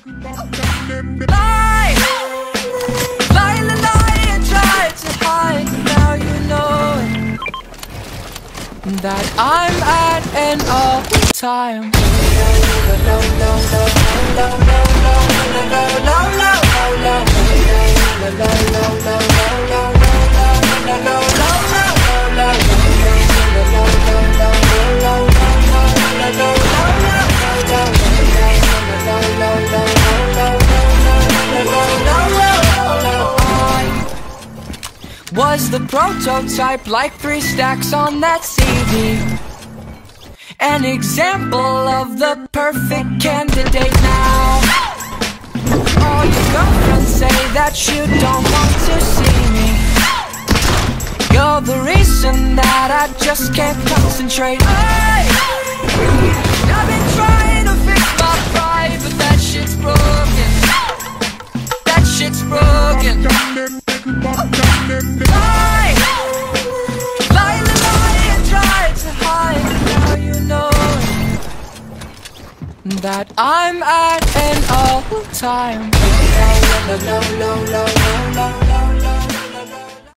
Lie, lie, lie, lie, and try to hide, but now you know it, that I'm at an all-time. Was the prototype, like 3 stacks on that CD, an example of the perfect candidate now. All your girlfriends say that you don't want to see me. You're the reason that I just can't concentrate. I've been trying to fix my pride, but that shit's broken. That shit's broken. Lie, lie, lie, and try to hide, now you know it, that I'm at an all-time.